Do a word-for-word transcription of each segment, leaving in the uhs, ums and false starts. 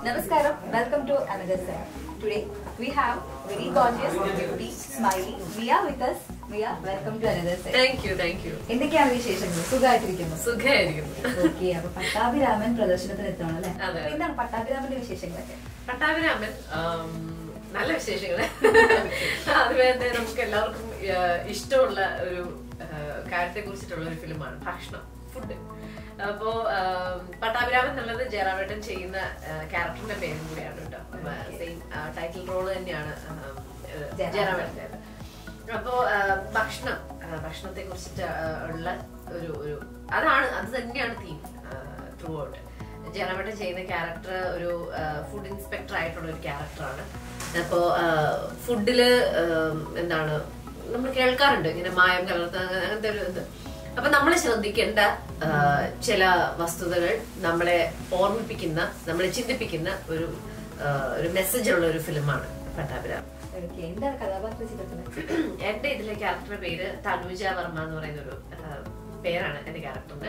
Namaskaram, welcome to another set. Today we have very gorgeous, beauty, smiley Mia with us. Mia, welcome to another set. Thank you, thank you. എന്തൊക്കെയാണ് വിശേഷങ്ങൾ? സുഖമായിട്ടിരിക്കുന്നു. സുഖമായിരിക്കുന്നു. Okay, അപ്പൊ പട്ടാഭിരാമൻ പ്രദർശനത്തിന് എത്തണം അല്ലേ? എന്താണ് പട്ടാഭിരാമന്റെ വിശേഷങ്ങളൊക്കെ? പട്ടാഭിരാമൻ നല്ല വിശേഷങ്ങള്. അതുപോലെ നമുക്ക് എല്ലാവർക്കും ഇഷ്ടമുള്ള ഒരു കാര്യത്തെ കുറിച്ചിട്ടുള്ള ഒരു ഫിലിമാണ് ഭക്ഷണം, ഫുഡ്. അപ്പോ പട്ടാഭിരാമൻ എന്നുള്ളത് ജയറാമേട്ടൻ ചെയ്യുന്ന ക്യാരക്ടറിന്റെ പേരും കൂടിയാണ് കേട്ടോ. സെയിം ടൈറ്റിൽ റോള് തന്നെയാണ് ജയറാമേട്ടൻ്റെ. അപ്പോ ഭക്ഷണം ഭക്ഷണത്തെ കുറിച്ചിട്ട് ഉള്ള ഒരു ഒരു അതാണ് അത് തന്നെയാണ് തീം ത്രൂ ഔട്ട്. ജയറാമേട്ടൻ ചെയ്യുന്ന ക്യാരക്ടർ ഒരു ഫുഡ് ഇൻസ്പെക്ടർ ആയിട്ടുള്ള ഒരു ക്യാരക്ടറാണ്. അപ്പോ ഫുഡില് എന്താണ് നമ്മൾ കേൾക്കാറുണ്ട് ഇങ്ങനെ മായം കലർത്ത അങ്ങനത്തെ ഒരു ഇത്. അപ്പൊ നമ്മൾ ശ്രദ്ധിക്കേണ്ട ചില വസ്തുതകൾ നമ്മളെ ഓർമ്മിപ്പിക്കുന്ന, നമ്മളെ ചിന്തിപ്പിക്കുന്ന ഒരു ഒരു മെസ്സേജ് ഉള്ള ഒരു ഫിലിമാണ് പട്ടാഭിരാമൻ. എന്റെ ഇതിലെ ക്യാരക്ടറുടെ പേര് തനുജ വർമ്മ എന്ന് പറയുന്ന ഒരു പേരാണ് എന്റെ ക്യാരക്ടറിന്.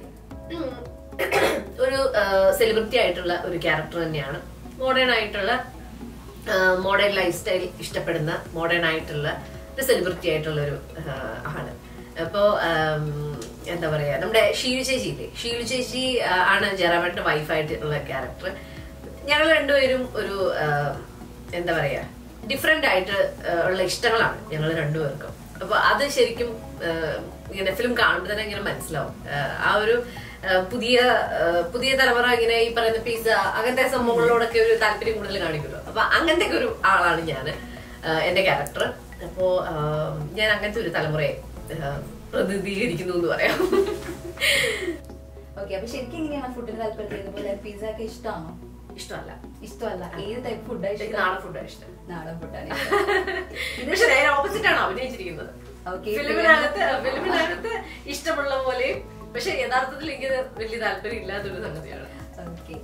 ഒരു സെലിബ്രിറ്റി ആയിട്ടുള്ള ഒരു ക്യാരക്ടർ തന്നെയാണ്. മോഡേൺ ആയിട്ടുള്ള മോഡേൺ ലൈഫ് സ്റ്റൈൽ ഇഷ്ടപ്പെടുന്ന മോഡേൺ ആയിട്ടുള്ള ഒരു സെലിബ്രിറ്റി ആയിട്ടുള്ള ഒരു ആണ്. അപ്പോ എന്താ പറയാ, നമ്മുടെ ഷീലു ചേച്ചി ഇല്ലേ, ഷീലു ചേച്ചി ആണ് ജയറാമേട്ടന്റെ വൈഫായിട്ടുള്ള ക്യാരക്ടർ. ഞങ്ങൾ രണ്ടുപേരും ഒരു എന്താ പറയാ ഡിഫറെന്റ് ആയിട്ട് ഉള്ള ഇഷ്ടങ്ങളാണ് ഞങ്ങൾ രണ്ടുപേർക്കും. അപ്പൊ അത് ശരിക്കും ഇങ്ങനെ ഫിലിം കാണുമ്പോൾ തന്നെ ഇങ്ങനെ മനസ്സിലാവും. ആ ഒരു പുതിയ പുതിയ തലമുറ ഇങ്ങനെ ഈ പറയുന്ന പിസ്സ അങ്ങനത്തെ സംഭവങ്ങളോടൊക്കെ ഒരു താല്പര്യം കൂടുതൽ കാണിക്കുമല്ലോ. അപ്പൊ അങ്ങനത്തെ ഒരു ആളാണ് ഞാൻ, എന്റെ ക്യാരക്ടർ. അപ്പോ ഞാൻ അങ്ങനത്തെ ഒരു തലമുറയെ പ്രതിനിധീകരിക്കുന്നു എന്ന് പറയാം. ഓക്കെ, അപ്പൊ ശരിക്കും എങ്ങനെയാണ് ഫുഡിന് താല്പര്യം? പിസ്സ ഒക്കെ ഇഷ്ടമാണോ? ഇഷ്ടമല്ല. ഇഷ്ടമല്ല. ഏത് ടൈപ്പ് ഫുഡാണ്? നാടൻ ഫുഡാണ് ഇഷ്ടം. നാടൻ ഫുഡാണ്. പക്ഷെ നേരെ ഓപ്പോസിറ്റ് ആണ് അഭിനയിച്ചിരിക്കുന്നത്. ഫിലിമിനകത്ത് ഫിലിമിനകത്ത് ഇഷ്ടമുള്ള പോലെയും, പക്ഷെ യഥാർത്ഥത്തിൽ എനിക്ക് വലിയ താല്പര്യം ഇല്ലാത്തൊരു സംഗതിയാണ്. ഓക്കെ,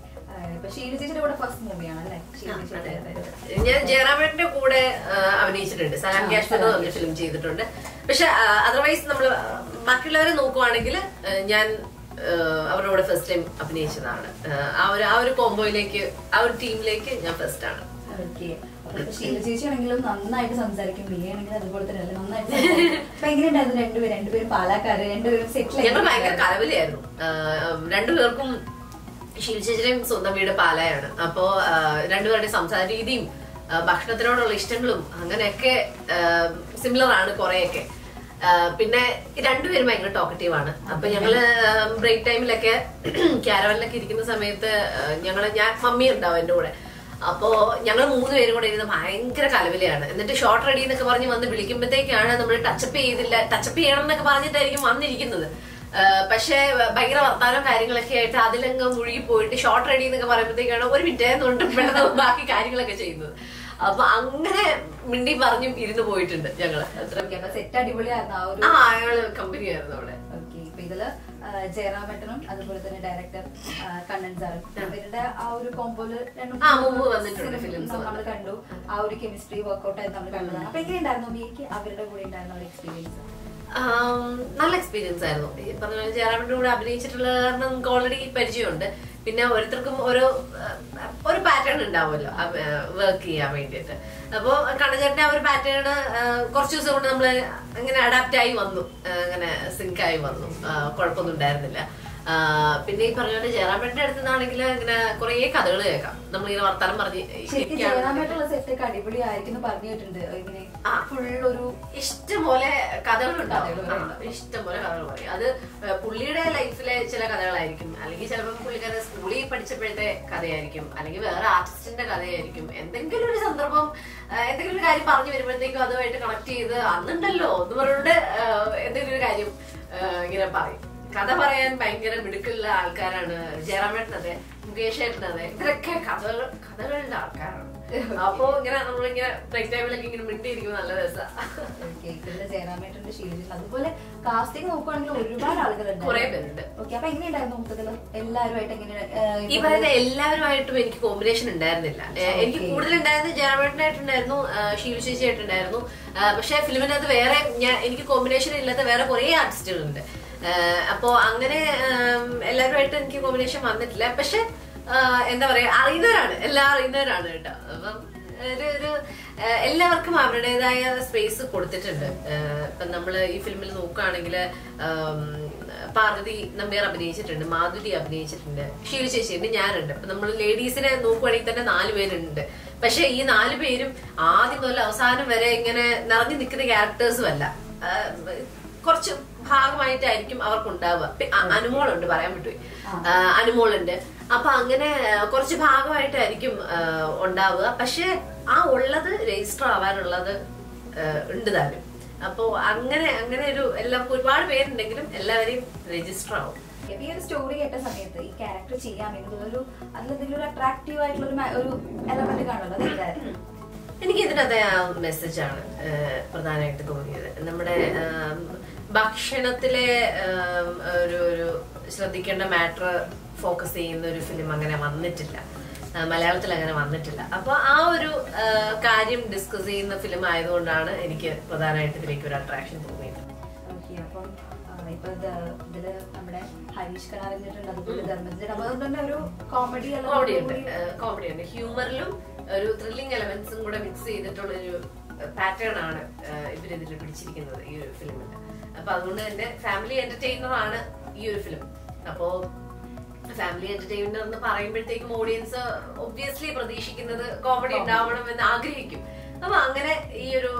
ഞാൻ ജയറാമേട്ടന്റെ കൂടെ അഭിനയിച്ചിട്ടുണ്ട്, സലാം കാശ്മീർ എന്ന് പറഞ്ഞ ഫിലിം ചെയ്തിട്ടുണ്ട്. പക്ഷെ അതർവൈസ് നമ്മള് ബാക്കിയുള്ളവരെ നോക്കുവാണെങ്കിൽ ഞാൻ അവരുടെ കൂടെ ഫസ്റ്റ് ടൈം അഭിനയിച്ചതാണ്. ആ ഒരു ആ ഒരു കോംബോയിലേക്ക്, ആ ഒരു ടീമിലേക്ക് ഞാൻ ഫസ്റ്റ് ആണ്. ചേച്ചിയാണെങ്കിലും നന്നായിട്ട് സംസാരിക്കും, മിയാണെങ്കിലും അതുപോലെ തന്നെ നന്നായിട്ട്. അപ്പൊ എങ്ങനെയുണ്ടായിരുന്നു രണ്ടുപേരും? രണ്ടുപേരും പാലക്കാട്, രണ്ടുപേരും സെറ്റിൽ. ഞങ്ങൾ ഭയങ്കര കലവലിയായിരുന്നു രണ്ടുപേർക്കും. ഷീൽ ചേച്ചിയുടെയും സ്വന്തം വീട് പാലായാണ്. അപ്പോ രണ്ടുപേരുടെ സംസാര രീതിയും ഭക്ഷണത്തിനോടുള്ള ഇഷ്ടങ്ങളും അങ്ങനെയൊക്കെ സിമിലർ ആണ് കുറെയൊക്കെ. പിന്നെ രണ്ടുപേരും ഭയങ്കര ടോക്കറ്റീവ് ആണ്. അപ്പൊ ഞങ്ങള് ബ്രേക്ക് ടൈമിലൊക്കെ ക്യാരവനിലൊക്കെ ഇരിക്കുന്ന സമയത്ത് ഞങ്ങള് ഞാൻ മമ്മി ഉണ്ടാവും എന്റെ കൂടെ. അപ്പോ ഞങ്ങൾ മൂന്ന് പേരും കൂടെ ഇരുന്ന് ഭയങ്കര കലവിലയാണ്. എന്നിട്ട് ഷോർട്ട് റെഡി എന്നൊക്കെ പറഞ്ഞ് വന്ന് വിളിക്കുമ്പോഴത്തേക്കാണ് നമ്മൾ ടച്ചപ്പ് ചെയ്തില്ല, ടച്ചപ്പ് ചെയ്യണം എന്നൊക്കെ പറഞ്ഞിട്ടായിരിക്കും വന്നിരിക്കുന്നത്. പക്ഷെ ഭയങ്കര വർത്താനം കാര്യങ്ങളൊക്കെ ആയിട്ട് അതിലങ്ങ് മുഴുകി പോയിട്ട് ഷോർട്ട് റെഡി എന്നൊക്കെ പറയുമ്പോഴത്തേക്കാണ് ഒരു മിനിറ്റ് പെട്ടെന്ന് ബാക്കി കാര്യങ്ങളൊക്കെ ചെയ്യുന്നത്. അപ്പൊ അങ്ങനെ മിണ്ടി പറഞ്ഞും ഇരുന്ന് പോയിട്ടുണ്ട് ഞങ്ങള്. സെറ്റ് അടിപൊളിയായിരുന്നു. ആ അയാള് കമ്പനി ആയിരുന്നു അവിടെ. ഇതില് ജയറാമേട്ടനും അതുപോലെ തന്നെ ഡയറക്ടർ കണ്ണൻ സാറും ഇവരുടെ ആ ഒരു കോമ്പോയില് നമ്മൾ കണ്ടു. ആ ഒരു കെമിസ്ട്രി വർക്ക്ഔട്ട് ആയിട്ട് നമ്മൾ കണ്ടതാണ്. അപ്പൊ എങ്ങനെയുണ്ടായിരുന്നു മിയക്ക് അവരുടെ കൂടെ ഉണ്ടായിരുന്ന ഒരു എക്സ്പീരിയൻസ്? നല്ല എക്സ്പീരിയൻസ് ആയിരുന്നു. ഈ പറഞ്ഞ പോലെ ജയറാമേട്ടൻ്റെ കൂടെ അഭിനയിച്ചിട്ടുള്ള കാരണം നമുക്ക് ഓൾറെഡി പരിചയമുണ്ട്. പിന്നെ ഓരോരുത്തർക്കും ഓരോ ഒരു പാറ്റേൺ ഉണ്ടാവുമല്ലോ വർക്ക് ചെയ്യാൻ വേണ്ടിയിട്ട്. അപ്പൊ കണ്ണചേട്ടന്റെ ആ ഒരു പാറ്റേൺ കുറച്ച് ദിവസം കൊണ്ട് നമ്മള് അങ്ങനെ അഡാപ്റ്റ് ആയി വന്നു, അങ്ങനെ സിങ്ക് ആയി വന്നു. കുഴപ്പമൊന്നും ഉണ്ടായിരുന്നില്ല. പിന്നെ ഈ പറഞ്ഞ പോലെ ജയറാമേട്ടന്റെ അടുത്ത് നിന്നാണെങ്കിൽ ഇങ്ങനെ കുറെ കഥകൾ കേൾക്കാം. നമ്മളിങ്ങനെ വർത്താനം പറഞ്ഞ് ഫുള്ളൊരു ഇഷ്ടംപോലെ കഥകളുണ്ടാവും. ഇഷ്ടംപോലെ കഥകൾ പറയും. അത് പുള്ളിയുടെ ലൈഫിലെ ചില കഥകളായിരിക്കും, അല്ലെങ്കിൽ ചിലപ്പോൾ പുള്ളിക്കാരെ സ്കൂളിൽ പഠിച്ചപ്പോഴത്തെ കഥയായിരിക്കും, അല്ലെങ്കിൽ വേറെ ആർട്ടിസ്റ്റിന്റെ കഥയായിരിക്കും. എന്തെങ്കിലും ഒരു സന്ദർഭം, എന്തെങ്കിലും ഒരു കാര്യം പറഞ്ഞു വരുമ്പോഴത്തേക്കും അതുമായിട്ട് കണക്ട് ചെയ്ത് അന്നുണ്ടല്ലോ എന്ന് പറഞ്ഞുകൊണ്ട് എന്തെങ്കിലും ഒരു കാര്യം ഇങ്ങനെ പറയും. കഥ പറയാൻ ഭയങ്കര മിടുക്കുള്ള ആൾക്കാരാണ് ജയറാമേട്ടൻ, അതെ മുകേഷ് ഏട്ടൻ, അതെ ഇവരൊക്കെ കഥകൾ കഥകളുടെ ആൾക്കാരാണ്. അപ്പൊ ഇങ്ങനെ നമ്മളിങ്ങനെ ബ്രേക്ക് ടൈമിലൊക്കെ ഇങ്ങനെ മിണ്ടിയിരിക്കും, നല്ല രസമാണ്. ജയറാമേട്ടന്റെ ശീലം. അതുപോലെ കാസ്റ്റിംഗ് നോക്കുവാണെങ്കിൽ ഒരുപാട് ആളുകളുണ്ട്, കുറെ പേരുണ്ട്. അപ്പൊ എങ്ങനെയുണ്ടായിരുന്നു മൊത്തത്തില് എല്ലാവരുമായിട്ട്? എങ്ങനെയാണ് ഈ പറയുന്ന എല്ലാവരുമായിട്ടും എനിക്ക് കോമ്പിനേഷൻ ഉണ്ടായിരുന്നില്ല. എനിക്ക് കൂടുതൽ ഉണ്ടായിരുന്നത് ജയറാമേട്ടനായിട്ടുണ്ടായിരുന്നു, ഷീലു ചേച്ചി ആയിട്ടുണ്ടായിരുന്നു. പക്ഷെ ഫിലിമിനകത്ത് വേറെ ഞാൻ എനിക്ക് കോമ്പിനേഷൻ ഇല്ലാത്ത വേറെ കുറെ ആർട്ടിസ്റ്റുകളുണ്ട്. അപ്പോ അങ്ങനെ എല്ലാവരുമായിട്ട് എനിക്ക് കോമ്പിനേഷൻ വന്നിട്ടില്ല. പക്ഷെ എന്താ പറയാ അറിയുന്നവരാണ്, എല്ലാം അറിയുന്നവരാണ് കേട്ടോ. അപ്പം ഒരു ഒരു എല്ലാവർക്കും അവരുടേതായ സ്പേസ് കൊടുത്തിട്ടുണ്ട്. ഇപ്പൊ നമ്മള് ഈ ഫിലിമിൽ നോക്കുകയാണെങ്കിൽ പാർവതി നമ്പ്യാർ അഭിനയിച്ചിട്ടുണ്ട്, മാധുരി അഭിനയിച്ചിട്ടുണ്ട്, ഷീല ചേച്ചിയുണ്ട്, ഞാനുണ്ട്. അപ്പൊ നമ്മൾ ലേഡീസിനെ നോക്കുവാണെങ്കിൽ തന്നെ നാല് പേരുണ്ട്. പക്ഷെ ഈ നാല് പേരും ആദ്യം മുതൽ അവസാനം വരെ ഇങ്ങനെ നിറഞ്ഞു നിൽക്കുന്ന ക്യാരക്ടേഴ്സും അല്ല, കുറച്ച് ഭാഗമായിട്ടായിരിക്കും അവർക്ക് ഉണ്ടാവുക. അനുമോളുണ്ട്, പറയാൻ പറ്റുമോ, അനുമോളുണ്ട്. അപ്പൊ അങ്ങനെ കുറച്ച് ഭാഗമായിട്ടായിരിക്കും ഉണ്ടാവുക. പക്ഷെ ആ ഉള്ളത് രജിസ്റ്റർ ആവാനുള്ളത് ഉണ്ട് താനും. അപ്പോ അങ്ങനെ അങ്ങനെ ഒരു എല്ലാവർക്കും ഒരുപാട് പേരുണ്ടെങ്കിലും എല്ലാവരെയും രജിസ്റ്റർ ആവും. ഈ ഒരു സ്റ്റോറി കേട്ട സമയത്ത് ഈ ക്യാരക്ടർ ചെയ്യാമെന്നൊരു അതിലെന്തെങ്കിലും ഒരു അട്രാക്റ്റീവ് ആയിട്ടുള്ള ഒരു എലമെന്റ് കാണുമല്ലോ, അതെന്തായിരുന്നു? എനിക്ക് ഇതിനകത്തെ ആ മെസ്സേജാണ് പ്രധാനമായിട്ട് തോന്നിയത്. നമ്മുടെ ഭക്ഷണത്തിലെ ഒരു ഒരു ശ്രദ്ധിക്കേണ്ട മാറ്റർ ഫോക്കസ് ചെയ്യുന്ന ഒരു ഫിലിം അങ്ങനെ വന്നിട്ടില്ല, മലയാളത്തിൽ അങ്ങനെ വന്നിട്ടില്ല. അപ്പൊ ആ ഒരു കാര്യം ഡിസ്കസ് ചെയ്യുന്ന ഫിലിം ആയതുകൊണ്ടാണ് എനിക്ക് പ്രധാനമായിട്ട് ഇതിലേക്ക് ഒരു അട്രാക്ഷൻ തോന്നിയത്. അപ്പം ഇപ്പൊ ഇതില് നമ്മുടെ ഹരീഷ് കണാറിഞ്ഞിട്ടുണ്ട്, അതുപോലെ ധർമ്മജൻ, അതുകൊണ്ട് തന്നെ ഒരു കോമഡി കോമഡി ഉണ്ട് കോമഡി ഉണ്ട് ഹ്യൂമറിലും ഒരു ത്രില്ലിംഗ് എലമെന്റ്സും കൂടെ മിക്സ് ചെയ്തിട്ടുള്ള ഒരു പാറ്റേൺ ആണ് ഇവരിതിൽ പിടിച്ചിരിക്കുന്നത് ഈ ഒരു ഫിലിമിൽ. അപ്പൊ അതുകൊണ്ട് തന്നെ ഫാമിലി എന്റർടൈനർ ആണ് ഈ ഒരു ഫിലിം. അപ്പോ ഫാമിലി എന്റർടൈനർ എന്ന് പറയുമ്പോഴത്തേക്കും ഓഡിയൻസ് ഒബ്വിയസ്ലി പ്രതീക്ഷിക്കുന്നത് കോമഡി ഉണ്ടാവണം എന്ന് ആഗ്രഹിക്കും. അപ്പൊ അങ്ങനെ ഈ ഒരു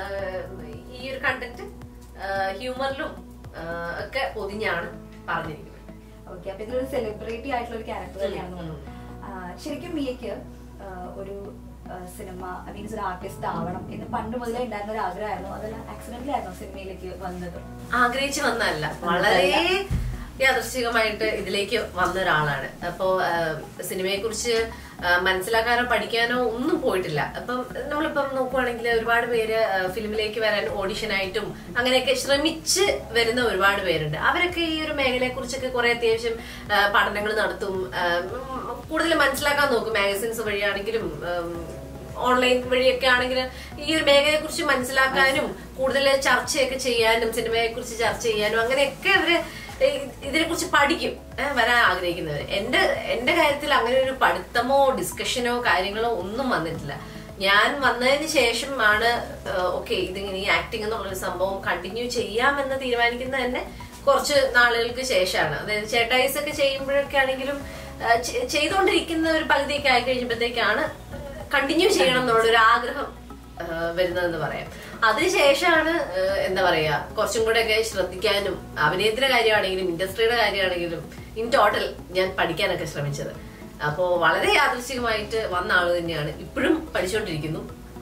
ഈ ഒരു കണ്ടന്റ് ഹ്യൂമറിലും ഒക്കെ പൊതിഞ്ഞാണ് പറഞ്ഞിരിക്കുന്നത്. ഓക്കെ, അപ്പൊ ഇതൊരു സെലിബ്രിറ്റി ആയിട്ടുള്ള ഒരു ക്യാരക്ടർ തന്നെയാണെന്ന് തോന്നുന്നു. ശരിക്കും മിയക്ക് ഒരു സിനിമ മീൻസ് ഒരു ആർട്ടിസ്റ്റ് ആവണം എന്ന് പണ്ട് മുതലേ ഉണ്ടായിരുന്ന ഒരു ആഗ്രഹമായിരുന്നു, അതല്ല ആക്സിഡന്റലി ആയിരുന്നു സിനിമയിലേക്ക് വന്നത്? ആഗ്രഹിച്ചു വന്നതല്ല, വളരെ യാദൃശ്ചികമായിട്ട് ഇതിലേക്ക് വന്ന ഒരാളാണ്. അപ്പോ സിനിമയെ കുറിച്ച് മനസ്സിലാക്കാനോ പഠിക്കാനോ ഒന്നും പോയിട്ടില്ല. അപ്പം നമ്മളിപ്പം നോക്കുവാണെങ്കിൽ ഒരുപാട് പേര് ഫിലിമിലേക്ക് വരാൻ ഓഡിഷനായിട്ടും അങ്ങനെയൊക്കെ ശ്രമിച്ച് വരുന്ന ഒരുപാട് പേരുണ്ട്. അവരൊക്കെ ഈ ഒരു മേഖലയെ കുറിച്ചൊക്കെ കുറെ അത്യാവശ്യം പഠനങ്ങൾ നടത്തും, കൂടുതൽ മനസ്സിലാക്കാൻ നോക്കും. മാഗസിൻസ് വഴിയാണെങ്കിലും ഓൺലൈൻ വഴിയൊക്കെ ആണെങ്കിൽ ഈ ഒരു മേഖലയെ കുറിച്ച് മനസ്സിലാക്കാനും കൂടുതൽ ചർച്ചയൊക്കെ ചെയ്യാനും സിനിമയെ കുറിച്ച് ചർച്ച ചെയ്യാനും അങ്ങനെയൊക്കെ അവര് ഇതിനെ കുറിച്ച് പഠിക്കും വരാൻ ആഗ്രഹിക്കുന്നവർ. എന്റെ എന്റെ കാര്യത്തിൽ അങ്ങനെ ഒരു പഠിത്തമോ ഡിസ്കഷനോ കാര്യങ്ങളോ ഒന്നും വന്നിട്ടില്ല. ഞാൻ വന്നതിന് ശേഷമാണ് ഓക്കെ ഇതിങ്ങനെ ഈ ആക്ടിങ് എന്നുള്ളൊരു സംഭവം കണ്ടിന്യൂ ചെയ്യാമെന്ന് തീരുമാനിക്കുന്നത് തന്നെ കുറച്ച് നാളുകൾക്ക് ശേഷമാണ്. അതായത് ചേട്ടായിസ് ഒക്കെ ചെയ്യുമ്പോഴൊക്കെ ആണെങ്കിലും ചെയ്തുകൊണ്ടിരിക്കുന്ന ഒരു പകുതിയൊക്കെ ആയി കഴിയുമ്പോഴത്തേക്കാണ് കണ്ടിന്യൂ ചെയ്യണം എന്നുള്ളൊരു ആഗ്രഹം വരുന്നതെന്ന് പറയാം. അതിനുശേഷമാണ് എന്താ പറയാ കുറച്ചും കൂടെ ഒക്കെ ശ്രദ്ധിക്കാനും അഭിനയത്തിന്റെ കാര്യമാണെങ്കിലും ഇൻഡസ്ട്രിയുടെ കാര്യമാണെങ്കിലും ഇൻ ടോട്ടൽ ഞാൻ പഠിക്കാനൊക്കെ ശ്രമിച്ചത്. അപ്പോ വളരെ യാദൃശ്ചികമായിട്ട് വന്ന ആള് തന്നെയാണ്, ഇപ്പോഴും പഠിച്ചുകൊണ്ടിരിക്കുന്നു.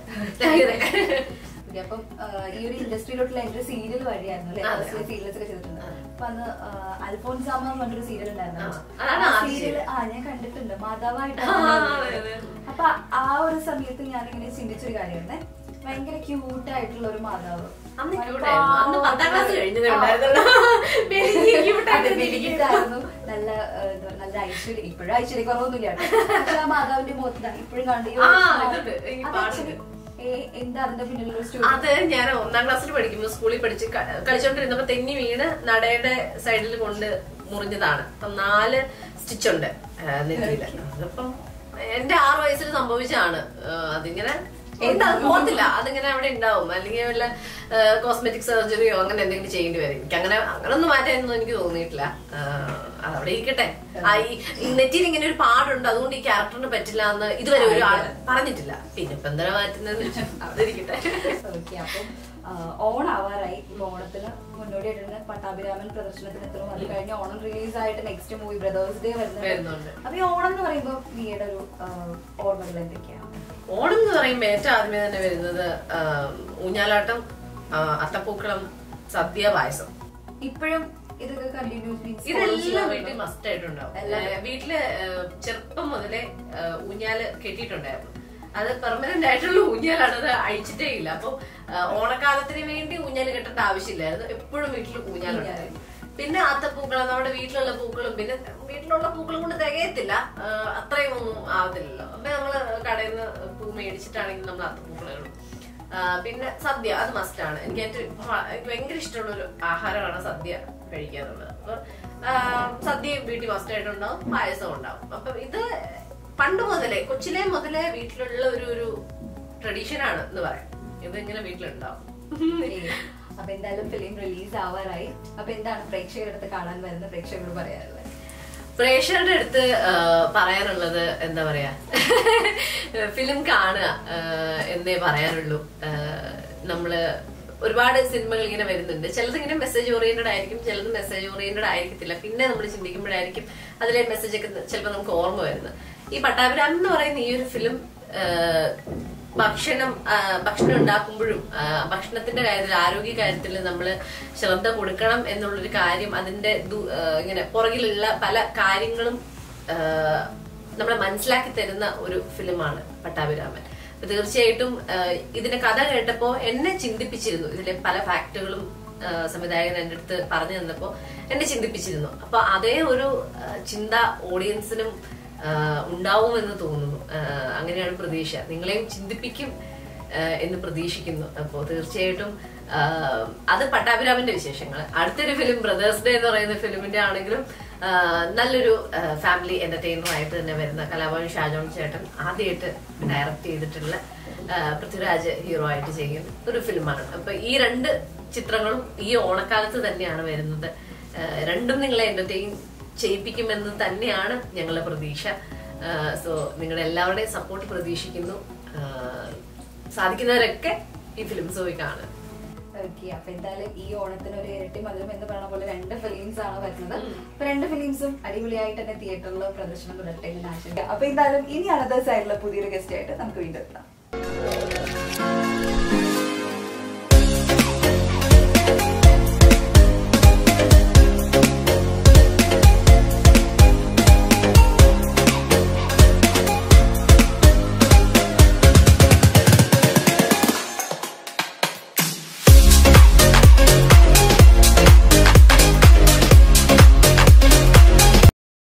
അപ്പം ഈ ഒരു ഇൻഡസ്ട്രിയിലോട്ടുള്ള എന്റെ സീരിയൽ വഴിയായിരുന്നു അല്ലെ, സീരിയൽസ് ഒക്കെ ചെയ്തിട്ടുണ്ട്. അപ്പൊ അന്ന് അൽഫോൻസാമ എന്ന് പറഞ്ഞൊരു സീരിയൽ ഉണ്ടായിരുന്നു. സീരിയൽ ആ ഞാൻ കണ്ടിട്ടുണ്ട്, മാതാവായിട്ടാണ്. അപ്പൊ ആ ഒരു സമയത്ത് ഞാനിങ്ങനെ ചിന്തിച്ചൊരു കാര്യമായിരുന്നേ, ഭയങ്കര ക്യൂട്ട് ആയിട്ടുള്ള ഒരു മാതാവ്, നല്ല നല്ല ഐശ്വര്യം. ഇപ്പോഴും ഐശ്വര്യ കുറവൊന്നുമില്ല, പക്ഷെ ആ മാതാവിന്റെ മുഖത്താണ് ഇപ്പോഴും കണ്ടു. എന്താ അതിന്റെ പിന്നിലുള്ള സ്റ്റോറി? അത് ഞാൻ ഒന്നാം ക്ലാസ്സിൽ പഠിക്കുമ്പോൾ സ്കൂളിൽ പഠിച്ച് കളിച്ചോണ്ടിരുന്നപ്പോ തെന്നി വീണ് നടയുടെ സൈഡിൽ കൊണ്ട് മുറിഞ്ഞതാണ്. അപ്പം നാല് സ്റ്റിച്ചുണ്ട് നെറ്റിയില്. അതിപ്പം എന്റെ ആറു വയസ്സിൽ സംഭവിച്ചാണ്. അതിങ്ങനെ പോകത്തില്ല, അതിങ്ങനെ അവിടെ ഉണ്ടാവും. അല്ലെങ്കിൽ വല്ല കോസ്മെറ്റിക് സർജറിയോ അങ്ങനെ എന്തെങ്കിലും ചെയ്യേണ്ടി വരും. എനിക്ക് അങ്ങനെ അങ്ങനൊന്നും മാറ്റാനൊന്നും എനിക്ക് തോന്നിയിട്ടില്ല. അതവിടെ ഇരിക്കട്ടെ. ആ ഈ നെറ്റിയിൽ ഇങ്ങനെ ഒരു പാടുണ്ട്, അതുകൊണ്ട് ഈ ക്യാരക്ടറിന് പറ്റില്ല എന്ന് ഇതുവരെ ഒരു ആൾ പറഞ്ഞിട്ടില്ല. പിന്നെ ഇപ്പൊ എന്താ മാറ്റുന്നത് അതിരിക്കട്ടെ. ഓക്കെ, അപ്പം ഓണാവാറായി. ഓണത്തിന് മുന്നോടിയായിട്ട് പട്ടാഭിരാമൻ പ്രദർശനത്തിന് എത്തും. അത് കഴിഞ്ഞ് ഓണം റിലീസ് ആയിട്ട് നെക്സ്റ്റ് മൂവി ബ്രദേഴ്സ് ഡേ വരുന്നുണ്ട്. അപ്പൊ ഈ ഓണം എന്ന് പറയുമ്പോ നീയുടെ ഒരു ഓർമ്മകൾ എന്തൊക്കെയാണ്? ഓണം എന്ന് പറയുമ്പോ ഏറ്റവും ആദ്യമേ തന്നെ വരുന്നത് ഊഞ്ഞാലാട്ടം, അത്തപ്പൂക്കളം, സദ്യ, പായസം. ഇപ്പോഴും ഇതൊക്കെ കണ്ടിന്യൂ ഇതെല്ലാം വീട്ടിൽ മസ്റ്റ് ആയിട്ടുണ്ടാവും. വീട്ടില് ചെറുപ്പം മുതലേ ഊഞ്ഞാല് കെട്ടിയിട്ടുണ്ടായിരുന്നു. അത് പെർമനന്റ് ആയിട്ടുള്ള ഊഞ്ഞാലാണ്, അത് അഴിച്ചിട്ടേ ഇല്ല. അപ്പൊ ഓണക്കാലത്തിന് വേണ്ടി ഊഞ്ഞാല് കെട്ടേണ്ട ആവശ്യമില്ലായിരുന്നു, എപ്പോഴും വീട്ടിൽ ഊഞ്ഞാലുണ്ടായിരുന്നു. പിന്നെ അത്തപ്പൂക്കളം, നമ്മുടെ വീട്ടിലുള്ള പൂക്കളും, പിന്നെ വീട്ടിലുള്ള പൂക്കളും കൊണ്ട് തികയത്തില്ല, അത്രയും ഒന്നും ആവത്തില്ലല്ലോ. അപ്പൊ നമ്മള് കടയിൽ നിന്ന് പൂ മേടിച്ചിട്ടാണെങ്കിൽ നമ്മൾ അത്തപ്പൂക്കളിടും. പിന്നെ സദ്യ അത് മസ്റ്റാണ്. എനിക്ക് ഏറ്റവും എനിക്ക് ഭയങ്കര ഇഷ്ടമുള്ള ഒരു ആഹാരമാണ് സദ്യ കഴിക്കുക എന്നുള്ളത്. അപ്പൊ സദ്യയും വീട്ടിൽ മസ്റ്റായിട്ടുണ്ടാവും, പായസവും ഉണ്ടാവും. അപ്പൊ ഇത് പണ്ട് മുതലേ കൊച്ചിലെ മുതലേ വീട്ടിലുള്ള ഒരു ഒരു ട്രഡീഷനാണ് എന്ന് പറയാം. ഇത് ഇങ്ങനെ വീട്ടിലുണ്ടാവും. അപ്പൊ എന്തായാലും ഫിലിം റിലീസ് ആവാറായി. അപ്പൊ എന്താണ് പ്രേക്ഷകരുടെ അടുത്ത് കാണാൻ വരുന്ന പ്രേക്ഷകരോട് പറയാനുള്ളത്? പ്രേക്ഷകരുടെ അടുത്ത് പറയാനുള്ളത് എന്താ പറയാ, ഫിലിം കാണുക എന്നേ പറയാനുള്ളൂ. നമ്മള് ഒരുപാട് സിനിമകൾ ഇങ്ങനെ വരുന്നുണ്ട്. ചിലത് ഇങ്ങനെ മെസ്സേജ് ഓറിയന്റഡ് ആയിരിക്കും, ചിലത് മെസ്സേജ് ഓറിയന്റഡ് ആയിരിക്കത്തില്ല. പിന്നെ നമ്മൾ ചിന്തിക്കുമ്പോഴായിരിക്കും അതിലെ മെസ്സേജ് ഒക്കെ ചിലപ്പോൾ നമുക്ക് ഓർമ്മ വരുന്നത്. ഈ പട്ടാഭിരാമൻ എന്ന് പറയുന്ന ഈ ഒരു ഫിലിം ഭക്ഷണം ഭക്ഷണം ഉണ്ടാക്കുമ്പോഴും ഭക്ഷണത്തിന്റെ കാര്യത്തിൽ, ആരോഗ്യ കാര്യത്തിൽ നമ്മൾ ശ്രദ്ധ കൊടുക്കണം എന്നുള്ളൊരു കാര്യം, അതിന്റെ ഇങ്ങനെ പുറകിലുള്ള പല കാര്യങ്ങളും നമ്മളെ മനസ്സിലാക്കി തരുന്ന ഒരു ഫിലിമാണ് പട്ടാഭിരാമൻ. തീർച്ചയായിട്ടും ഇതിന്റെ കഥ കേട്ടപ്പോ എന്നെ ചിന്തിപ്പിച്ചിരുന്നു. ഇതിലെ പല ഫാക്ടുകളും സംവിധായകൻ എന്റെ അടുത്ത് പറഞ്ഞു തന്നപ്പോ എന്നെ ചിന്തിപ്പിച്ചിരുന്നു. അപ്പൊ അതേ ഒരു ചിന്ത ഓഡിയൻസിനും ഉണ്ടാവുമെന്ന് തോന്നുന്നു. അങ്ങനെയാണ് പ്രതീക്ഷ. നിങ്ങളെയും ചിന്തിപ്പിക്കും എന്ന് പ്രതീക്ഷിക്കുന്നു. അപ്പോ തീർച്ചയായിട്ടും അത് പട്ടാഭിരാമന്റെ വിശേഷങ്ങൾ. അടുത്തൊരു ഫിലിം ബ്രദേഴ്സ് ഡേ എന്ന് പറയുന്ന ഫിലിമിന്റെ ആണെങ്കിലും നല്ലൊരു ഫാമിലി എന്റർടൈനർ ആയിട്ട് തന്നെ വരുന്ന കലാഭവൻ ഷാജോൺ ചേട്ടൻ ആദ്യമായിട്ട് ഡയറക്ട് ചെയ്തിട്ടുള്ള പൃഥ്വിരാജ് ഹീറോ ആയിട്ട് ചെയ്യുന്ന ഒരു ഫിലിമാണ്. അപ്പൊ ഈ രണ്ട് ചിത്രങ്ങളും ഈ ഓണക്കാലത്ത് തന്നെയാണ് വരുന്നത്. രണ്ടും നിങ്ങളെ എന്റർടൈൻ ചെയ്യിപ്പിക്കുമെന്ന് തന്നെയാണ് ഞങ്ങളുടെ പ്രതീക്ഷ. സോ നിങ്ങളുടെ എല്ലാവരുടെയും സപ്പോർട്ട് പ്രതീക്ഷിക്കുന്നു. സാധിക്കുന്നവരൊക്കെ ഈ ഫിലിംസ് പോയി കാണുക. ഓക്കെ, അപ്പൊ എന്തായാലും ഈ ഓണത്തിന് ഒരു ഇരട്ടി മധുരം എന്ന് പറയുന്ന പോലെ രണ്ട് ഫിലിംസ് ആണ് വരുന്നത്. അപ്പൊ രണ്ട് ഫിലിംസും അടിപൊളിയായിട്ട് തന്നെ തിയേറ്ററിൽ പ്രദർശനം തുടരട്ടെ എന്ന് ആശംസിക്കാം. അപ്പൊ എന്തായാലും ഇനി അനദർ സൈഡിലെ പുതിയൊരു ഗസ്റ്റ് ആയിട്ട് നമുക്ക് വീണ്ടും എത്താം.